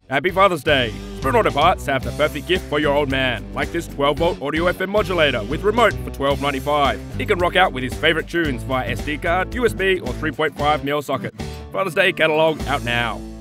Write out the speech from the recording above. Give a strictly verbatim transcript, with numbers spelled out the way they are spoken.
Happy Father's Day! Spoon Auto Parts have the perfect gift for your old man, like this twelve volt audio F M modulator with remote for twelve ninety-five. He can rock out with his favourite tunes via S D card, U S B or three point five millimeter socket. Father's Day Catalogue out now.